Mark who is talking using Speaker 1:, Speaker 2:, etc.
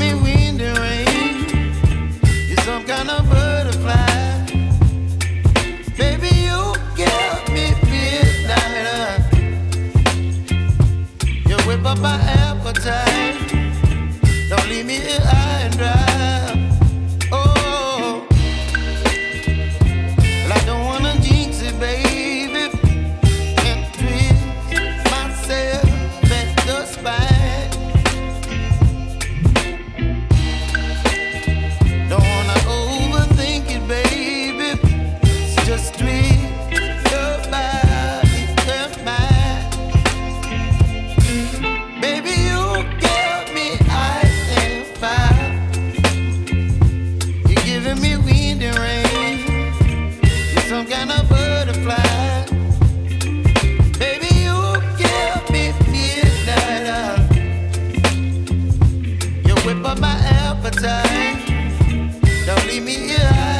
Speaker 1: me wind and rain. You're some kind of butterfly. Baby, you give me midnight. You whip up my appetite. Don't leave me here high and dry. Oh, well, I don't wanna jinx it, baby. Can't twist myself at the spine. Don't wanna overthink it, baby. It's just twist your body and mine. Baby, you give me ice and fire. You're giving me wind and rain. You're some kind of butterfly. Baby, you give me midnight. You whip up my appetite. Don't leave me here.